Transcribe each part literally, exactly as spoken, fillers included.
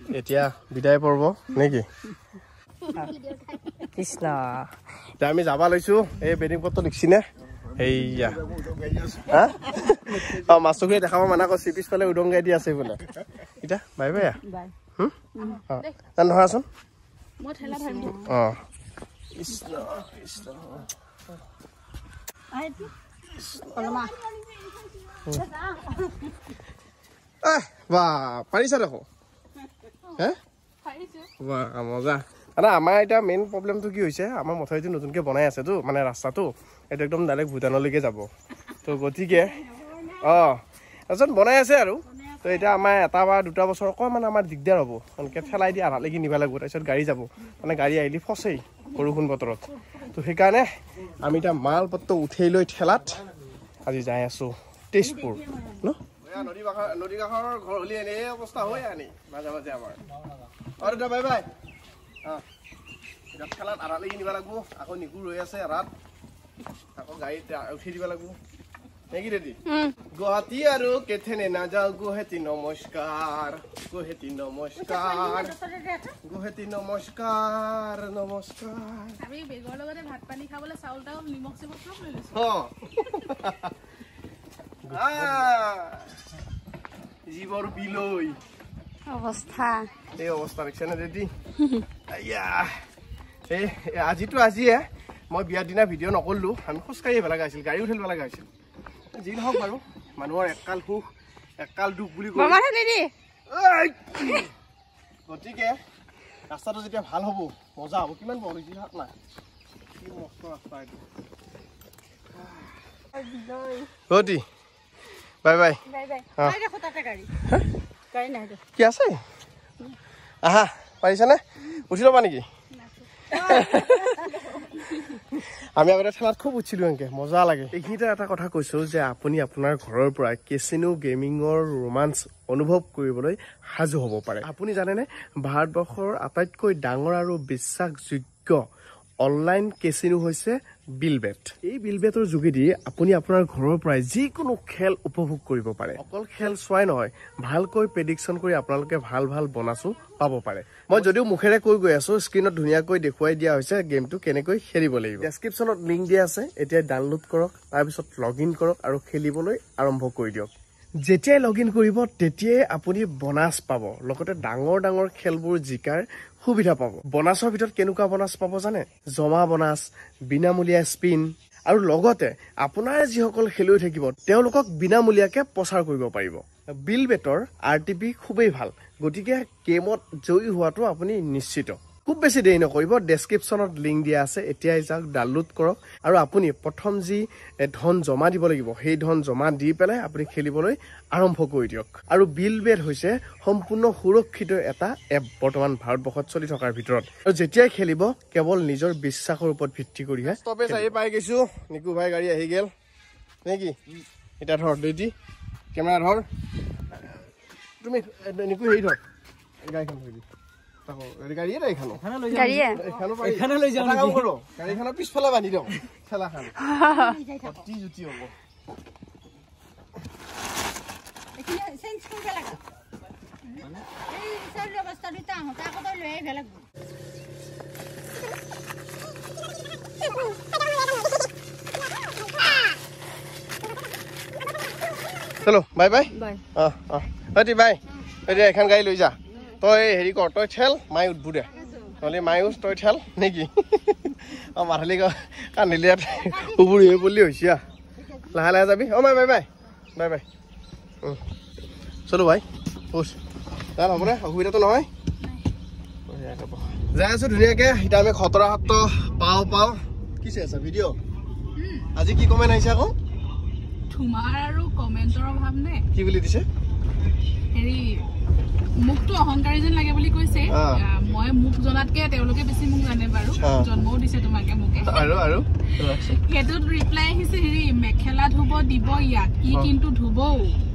এতিয়া বিদায় পৰ্ব নেকি কৃষ্ণ এতিয়া আমি যাবা লৈছো এই বেডিং পত্ৰ লিখিছিনে এইয়া হা অ মাছুকে দেখাব মানা কৰিছে পিছফালে উদং গাই দি আছে বোলে এতিয়া বাই বাই বাই হুম অ নহৰাচোন মই ঠেলা ধৰি দিম অ কৃষ্ণ কৃষ্ণ আইতি অলমা আহ বা পাৰিছা দেখো হে পাৰিছো বা মজা আনা আমাৰ এটা মেইন প্ৰবলেমটো কি হৈছে আমাৰ মথাউৰিটো নতুনকৈ বনাই আছেতো মানে ৰাস্তাটো এইটো একদম ডাইৰেক্ট ভূটানলৈকে যাব তো গতিকে অঁ তাৰপিছত বনাই আছে আৰু তো এতিয়া আমাৰ এটা বা দুটা বছৰ অকণমান আমাৰ দিগদাৰ হ'ব এনেকৈ ঠেলাই দি আধালৈকে নিব লাগিব তাৰপিছত গাড়ী যাব মানে গাড়ী আহিলে ফচেই বৰষুণ বতৰত তো সেইকাৰণে আমি এতিয়া মাল পত্ৰ উঠাই লৈ ঠেলাত আজি যাই আছোঁ তেজপুৰ ন নদী কাষৰ নদী কাষৰ ঘৰ হ'লে এনে অৱস্থা হয় আনি মাজে মাজে আমাৰ অঁ দাদা বাই বাই অঁ এতিয়া ঠেলাত আধালৈকে নিব লাগিব আকৌ নিকু ৰৈ আছে ৰাত আকৌ গাড়ীত উঠি দিব লাগিব নেকি ৰেডি গুৱাহাটী আৰু কেথেনে নাযাওঁ গুৱাহাটী নমস্কাৰ গুৱাহাটী নমস্কাৰ গুৱাহাটী নমস্কাৰ নমস্কাৰ আমি বেগৰ লগতে ভাত পানী খাবলৈ চাউল তাউল নিমখ চিমখ চব লৈ লৈছো অ জীৱৰ বিলৈ অৱস্থা এই অৱস্থা দেখিছেনে ৰেডি আইয়া এই আজিতো আজিয়ে মই বিয়াৰ দিনা ভিডিঅ' নকৰিলোঁ আমি খোজকাঢ়ি আহিব লগা হৈছিল গাড়ী উঠিব লগা হৈছিল যি নহওক বাৰু মানুহৰ এককাল সুখ এককাল দুখ বুলি কয় গতিকে ৰাস্তাটো যেতিয়া ভাল হ'ব মজা হ'ব কিমান বল হৈছে হাত নাই কি মস্ত ৰাস্তা এইটো গতি বাই বাই কি আছে আহা পাৰিছানে উঠি ল'বা নেকি আমি আগতে ঠেলাত খুব উঠিলো এনেকে মজা লাগে এইখিনিতে এটা কথা কৈছো যে আপুনি আপোনাৰ ঘৰৰ পৰা কেচিনো গেমিঙৰ ৰোমাঞ্চ অনুভৱ কৰিবলৈ সাজু হ'ব পাৰে আপুনি জানেনে ভাৰতবৰ্ষৰ আটাইতকৈ ডাঙৰ আৰু বিশ্বাসযোগ্য অনলাইন কেচিনো হৈছে বিলবেট এই বিলবেটৰ যোগেদি আপুনি আপোনাৰ ঘৰৰ পৰাই যিকোনো খেল উপভোগ কৰিব পাৰে অকল খেল চোৱাই নহয় ভালকৈ প্ৰেডিকশ্যন কৰি আপোনালোকে ভাল ভাল বনাছো পাব পাৰে মই যদিও মুখেৰে কৈ গৈ আছো স্ক্ৰীনত ধুনীয়াকৈ দেখুৱাই দিয়া হৈছে গেমটো কেনেকৈ খেলিব লাগিব ডেছক্ৰিপশ্যনত লিংক দিয়া আছে এতিয়া ডাউনলোড কৰক তাৰপিছত লগ ইন কৰক আৰু খেলিবলৈ আৰম্ভ কৰি দিয়ক যেতিয়াই লগ ইন কৰিব তেতিয়াই আপুনি বোনাছ পাব লগতে ডাঙৰ ডাঙৰ খেলবোৰ জিকাৰ সুবিধা পাব বোনাছৰ ভিতৰত কেনেকুৱা বোনাছ পাব জানে জমা বোনাছ বিনামূলীয়া স্পিন আৰু লগতে আপোনাৰ যিসকল খেলুৱৈ থাকিব তেওঁলোকক বিনামূলীয়াকৈ প্ৰচাৰ কৰিব পাৰিব বিলবেটৰ আৰ টি পি খুবেই ভাল গতিকে গেমত জয়ী হোৱাটো আপুনি নিশ্চিত খুব বেছি দেৰি নকৰিব ডেছক্ৰিপশ্যনত লিংক দিয়া আছে এতিয়াই যাওক ডাউনলোড কৰক আৰু আপুনি প্ৰথম যি ধন জমা দিব লাগিব সেই ধন জমা দি পেলাই আপুনি খেলিবলৈ আৰম্ভ কৰি দিয়ক আৰু বিলবেট হৈছে সম্পূৰ্ণ সুৰক্ষিত এটা এপ বৰ্তমান ভাৰতবৰ্ষত চলি থকাৰ ভিতৰত আৰু যেতিয়াই খেলিব কেৱল নিজৰ বিশ্বাসৰ ওপৰত ভিত্তি কৰিহে ষ্টপেজ আহি পাই গৈছো নিকু ভাই গাড়ী আহি গেল নেকি এতিয়া ধৰ ৰেডি কেমেৰা ধৰ তুমি নিকু হেৰি ধৰ গাড়ীখন ধৰি গাড়ীখনৰ পিছফালে বান্ধি দিওঁ খেলাখন অতি জুতি হ'ব চলো বাই বাই অঁ অঁ অতি বাই এতিয়া এখন গাড়ী লৈ যা তই হেৰি কৰ তই ঠেল মাই উঠবো দে নহ'লে মায়ো তই ঠেল নেকি অঁ মাথালি কান্দিলি ইয়াত উবুৰি হৈ পৰিলি হৈছে লাহে লাহে যাবি অঁ bye bye bye bye bye চলো ভাই পচ যাম হ'ব দে অসুবিধাটো নহয় যাই আছোঁ ধুনীয়াকৈ এতিয়া আমি খতৰা সত্ৰ পাওঁ পাওঁ কি চাই আছা ভিডিঅ' আজি কি কমেণ্ট আহিছে আকৌ তোমাৰ আৰু কমেণ্টৰ অভাৱ নে কি বুলি দিছে হেৰি মুখটো অহংকাৰী যেন লাগে বুলি কৈছে মই মুখ জনাতকে তেওঁলোকে বেছি মুখ জানে বাৰু জন্মও দিছে তোমাকে মুখে আৰু আৰু সেইটোত ৰিপ্লাই আহিছে হেৰি মেখেলা ধুব দিব ইয়াক ই কিন্তু ধুবও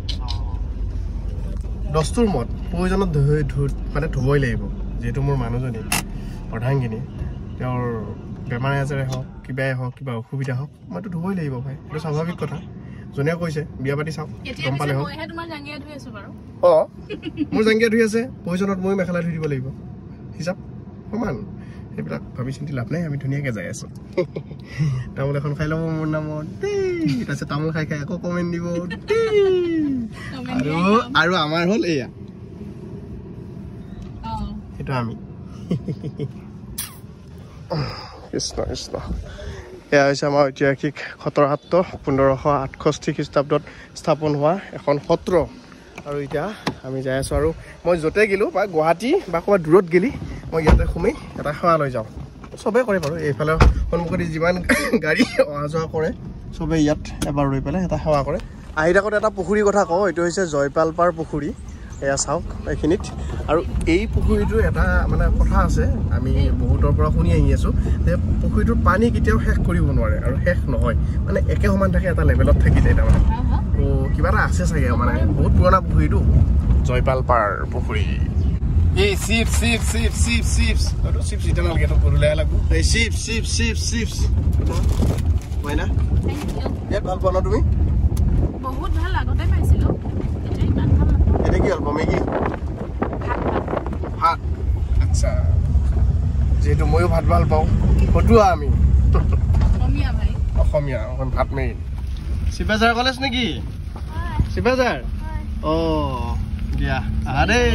দস্তুৰ মত প্ৰয়োজনত মানে ধুবই লাগিব যিহেতু মোৰ মানুহজনী প্ৰধানখিনি তেওঁৰ বেমাৰ আজাৰে হওক কিবাই হওক কিবা অসুবিধা হওক মইতো ধুবই লাগিব ভাই এইটো স্বাভাৱিক কথা যোনে কৈছে বিয়া পাতি চাওক গম পালে হ'ল মই তোমাৰ জাঙ্গিয়া ধুই আছো বাৰু অ মোৰ জাঙ্গিয়া ধুই আছে পইজনত মই মেখেলা ধুই দিব লাগিব হিচাপ সমান এইবিলাক ভাবি চিন্তি লাভ নাই আমি ধুনীয়াকৈ যাই আছো তামোল এখন খাই ল'ব মোৰ নামত তাৰপিছত তামোল খাই খাই আকৌ কমেণ্ট দিব আৰু আৰু আমাৰ হ'ল এয়া সেইটো আমি কৃষ্ণ কৃষ্ণ এয়া হৈছে আমাৰ ঐতিহাসিক খটৰহাট পোন্ধৰশ আঠষষ্ঠি খ্ৰীষ্টাব্দত স্থাপন হোৱা এখন সত্ৰ আৰু এতিয়া আমি যাই আছোঁ আৰু মই য'তে গ'লোঁ বা গুৱাহাটী বা ক'ৰবাত দূৰত গ'লি মই ইয়াতে সোমাই এটা সেৱা লৈ যাওঁ চবেই কৰে বাৰু এইফালে সন্মুখতে যিমান গাড়ী অহা যোৱা কৰে চবেই ইয়াত এবাৰ ৰৈ পেলাই এটা সেৱা কৰে আহি থাকোঁতে এটা পুখুৰীৰ কথা কওঁ এইটো হৈছে জয়পালপাৰ পুখুৰী এয়া চাওক এইখিনিত আৰু এই পুখুৰীটোৰ এটা মানে কথা আছে আমি বহুতৰ পৰা শুনি আহি আছোঁ যে পুখুৰীটোৰ পানী কেতিয়াও শেষ কৰিব নোৱাৰে আৰু শেষ নহয় মানে একে সমান থাকে এটা লেভেলত থাকি যায় তাৰমানে তো কিবা এটা আছে চাগে মানে বহুত পুৰণা পুখুৰীটো জয়পালপাৰ পুখুৰী এই chips chips chips chips chips এইটো চিপছ এতিয়া নালাগে এইটো গধূলিহে লাগব এই চিপছ চিপছ চিপছ চিপছ হয় না ইয়াত ভাল পোৱা ন তুমি বহুত ভাল আগতে পাইছিলোঁ এতিয়া ইমান ভাল এটা কি অল্প মেগি ভাত আচ্ছা যেহেতু ময়ো ভাত ভাল পাওঁ ফটুৱা আমি অসমীয়া ভাই অসমীয়া ভাত মেইন শিৱাজাৰ কলেজ নেকি শিৱাজাৰ অঁ দিয়া আহা দেই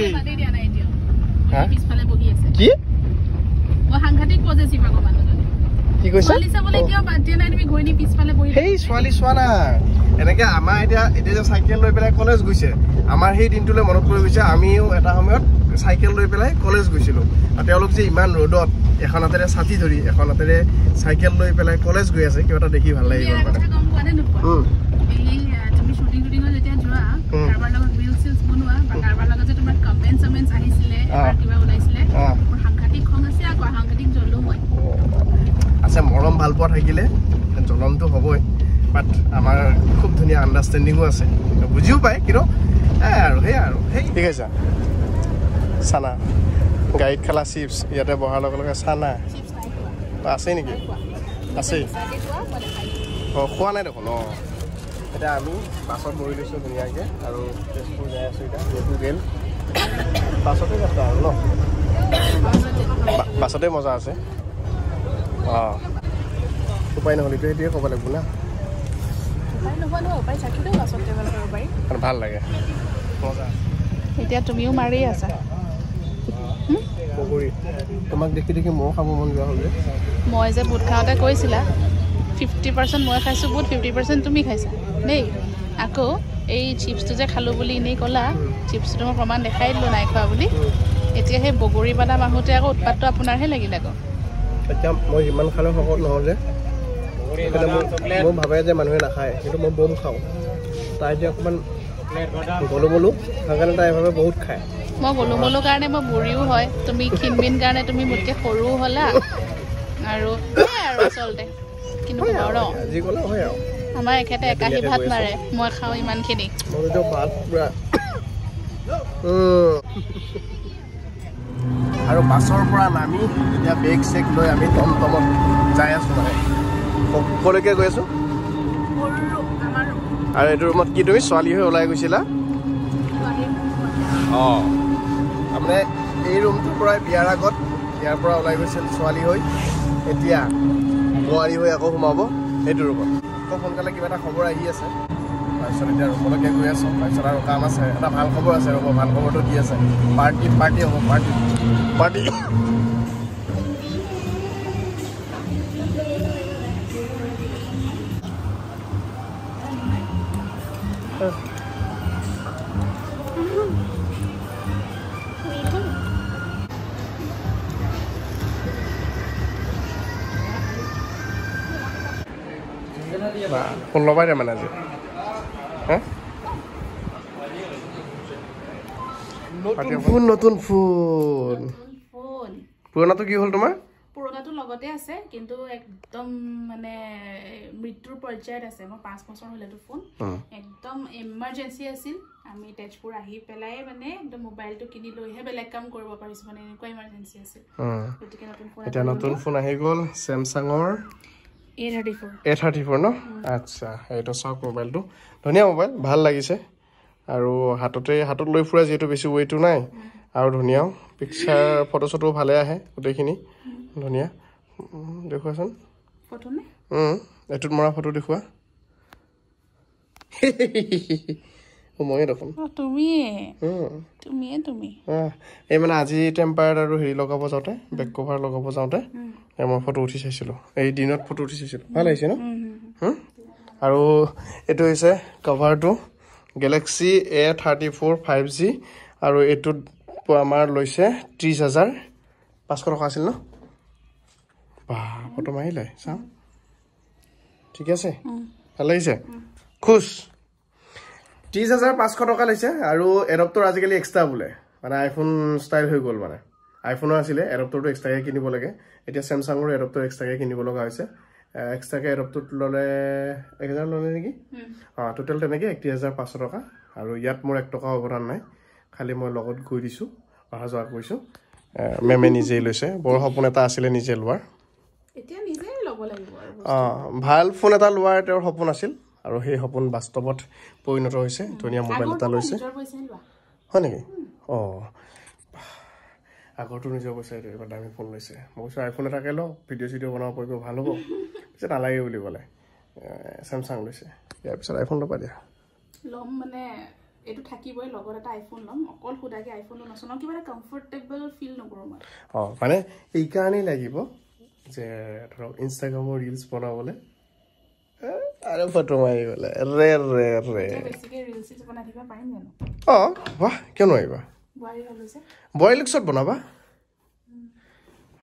কি সাংঘাতিক পজেচিভ আকৌ মানুহজনী কি কৈছা ছোৱালী চাবলৈ কিয় বাদ দিয়া নাই তুমি গৈ নি পিছফালে বহি সেই ছোৱালী চোৱা নাই এনেকৈ আমাৰ এতিয়া এতিয়া যে চাইকেল লৈ পেলাই কলেজ গৈছে আমাৰ সেই দিনটোলৈ মনত পৰি গৈছে আমিও এটা সময়ত চাইকেল লৈ পেলাই কলেজ গৈছিলোঁ আৰু তেওঁলোক যে ইমান ৰ'দত এখন হাতেৰে ছাতি ধৰি এখন হাতেৰে চাইকেল লৈ পেলাই কলেজ গৈ আছে কিবা এটা দেখি ভাল লাগি গ'ল মানে তুমি শ্বুটিং টুটিঙত যেতিয়া যোৱা কাৰোবাৰ লগত ৰিলছ চিলছ বনোৱা বা কাৰোবাৰ লগত যে তোমাৰ কমেণ্ট চমেণ্টছ আহিছিলে কিবা ওলাইছিলে মোৰ সাংঘাতিক খং আছে আকৌ সাংঘাতিক জ্বলো মই আছে মৰম ভাল পোৱা থাকিলে জ্বলনটো হ'বই বাট আমাৰ খুব ধুনীয়া আণ্ডাৰষ্টেণ্ডিঙো আছে বুজিও পায় কিন্তু এই আৰু সেই আৰু সেই ঠিক আছে চানা গাড়ীত খালা চিপছ ইয়াতে বহাৰ লগে লগে চানা আছেই নেকি আছেই অঁ খোৱা নাই দেখোন অঁ এতিয়া আমি বাছত বহি লৈছোঁ ধুনীয়াকৈ আৰু তেজপুৰ যাই আছোঁ এতিয়া যিহেতু গেল বাছতে যাত্ৰা আৰু ন বাছতে মজা আছে অঁ উপায় নহ'ল এইটো সেইটোৱে ক'ব লাগিব না ভাল লাগে মজা এতিয়া তুমিও মাৰি আছা পকৰি তোমাক দেখি দেখি ময়ো খাব মন যোৱা হ'ল যে মই যে বুট খাওঁতে কৈছিলা ফিফটি পাৰ্চেণ্ট মই খাইছোঁ বুট ফিফটি পাৰ্চেণ্ট তুমি খাইছা দেই আকৌ এই চিপছটো যে খালোঁ বুলি এনেই ক'লা চিপছটো মই প্ৰমাণ দেখাই দিলোঁ নাই খোৱা বুলি এতিয়া সেই বগৰী বাদাম আহোঁতে আকৌ উৎপাতটো আপোনাৰহে লাগিল আকৌ এতিয়া মই যিমান খালেও শকত নহ'ল যে মই ভাবে যে মানুহে নাখায় কিন্তু মই বম খাওঁ তাই এতিয়া অকণমান গলো বলো সেইকাৰণে তাই ভাবে বহুত খায় মই গলো বলো কাৰণে মই বুঢ়ীও হয় তুমি ক্ষীণমিন কাৰণে তুমি মোতকৈ সৰুও হ'লা আৰু আৰু আচলতে কিন্তু যি ক'লে হয় আৰু আমাৰ এখেতে একাহী ভাত মাৰে মই খাওঁ ইমানখিনি ভাত পুৰা আৰু বাছৰ পৰা নামি এতিয়া বেগ চেগ লৈ আমি টমটমত যাই আছোঁ মানে ক'লৈকে গৈ আছোঁ আৰু এইটো ৰুমত কি তুমি ছোৱালী হৈ ওলাই গৈছিলা অঁ তাৰমানে এই ৰুমটোৰ পৰাই বিয়াৰ আগত ইয়াৰ পৰা ওলাই গৈছিল ছোৱালী হৈ এতিয়া বোৱাৰী হৈ আকৌ সোমাব সেইটো ৰুমত খুব সোনকালে কিবা এটা খবৰ আহি আছে তাৰপিছত এতিয়া ৰুমলৈকে গৈ আছোঁ তাৰপিছত আৰু কাম আছে এটা ভাল খবৰ আছে ৰ'ব ভাল খবৰটো দি আছে পাৰ্টি পাৰ্টি হ'ব পাৰ্টি পাৰ্টি ফোন ল'বাই দে মানে আজি হা নতুন ফোন নতুন ফোন পুৰণাটো কি হ'ল তোমাৰ পুৰণাটো লগতে আছে কিন্তু একদম মানে মৃত্যুৰ পৰ্যায়ত আছে মই পাঁচ বছৰ হ'ল এইটো ফোন একদম এমাৰ্জেঞ্চি আছিল আমি তেজপুৰ আহি পেলাই মানে একদম মোবাইলটো কিনি লৈহে বেলেগ কাম কৰিব পাৰিছোঁ মানে এনেকুৱা ইমাৰ্জেঞ্চি আছিল গতিকে নতুন ফোন এতিয়া নতুন ফোন আহি গ'ল চেমচাঙৰ A thirty-four A thirty-four ন আচ্ছা এইটো চাওক মোবাইলটো ধুনীয়া মোবাইল ভাল লাগিছে আৰু হাততে হাতত লৈ ফুৰা যেটো বেছি ওয়েটো নাই আৰু ধুনীয়া পিকচাৰ ফটো ফটো ভালে আহে গোটেইখিনি ধুনীয়া দেখুৱাচোন ফটো নে হুম এটুত মৰা ফটো দেখুৱা মই দেখোন তুমি হুম তুমি তুমি এই মানে আজি টেম্পায়াৰ আৰু হেৰি লগাব যাওঁতে বেক কভাৰ লগাব যাওঁতে মই ফটো উঠি চাইছিলোঁ এই দিনত ফটো উঠি চাইছিলোঁ ভাল লাগিছে ন আৰু এইটো হৈছে কভাৰটো Galaxy A thirty four five G আৰু এইটোত আমাৰ লৈছে ত্ৰিছ হাজাৰ পাঁচশ টকা আছিল ন বা ফটো মাৰিলে চাওঁ ঠিক আছে ভাল লাগিছে খুচ ত্ৰিছ হাজাৰ পাঁচশ টকা লৈছে আৰু এডপ্টৰ আজিকালি এক্সট্ৰা বোলে মানে আইফোন ষ্টাইল হৈ গ'ল মানে আইফোনৰ আছিলে এডপ্টৰটো এক্সট্ৰাকৈ কিনিব লাগে এতিয়া চেমচাঙৰ এডপ্টৰ এক্সট্ৰাকৈ কিনিব লগা হৈছে এক্সট্ৰাকৈ এডপ্টৰটো ল'লে এক হাজাৰ ল'লে নেকি অঁ টোটেল তেনেকৈ একত্ৰিছ হাজাৰ পাঁচশ টকা আৰু ইয়াত মোৰ এক টকা অৱদান নাই খালি মই লগত গৈ দিছোঁ অহা যোৱা কৰিছোঁ মেমে নিজেই লৈছে বৰ সপোন এটা আছিলে নিজে লোৱাৰ অঁ ভাল ফোন এটা লোৱাৰ তেওঁৰ সপোন আছিল আৰু সেই সপোন বাস্তৱত পৰিণত হৈছে ধুনীয়া মোবাইল এটা লৈছে হয় নেকি অঁ আগৰটো নিজৰ পইচা এইটো এবাৰ দামী ফোন লৈছে মই কৈছোঁ আইফোন এটাকে লওঁ ভিডিঅ' চিডিঅ' বনাব পাৰিব ভাল হ'ব পিছত নালাগে বুলি ক'লে চেমচাং লৈছে ইয়াৰ পিছত আইফোন ল'বা দিয়া ল'ম মানে এইটো থাকিবই লগত এটা আইফোন ল'ম অকল খুদাকে আইফোনটো নচলাওঁ কিবা এটা কমফৰ্টেবল ফিল নকৰোঁ মই অঁ মানে এইকাৰণেই লাগিব যে ধৰক ইনষ্টাগ্ৰামৰ ৰিলছ বনাবলৈ আৰু ফটো মাৰি গ'লে ৰে ৰে ৰে অঁ বাহ কিয় নোৱাৰিবা বোৱাৰী লুকছত বনাবা